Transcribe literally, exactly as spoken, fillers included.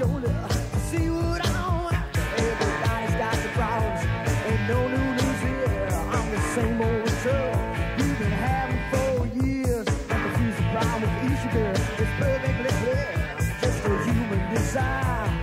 shoulder to see what I'm after. Everybody's got the problems, ain't no new news here. I'm the same old trouble you've been having for years. And confuse the problem with each girl, it's perfectly clear, just a human desire.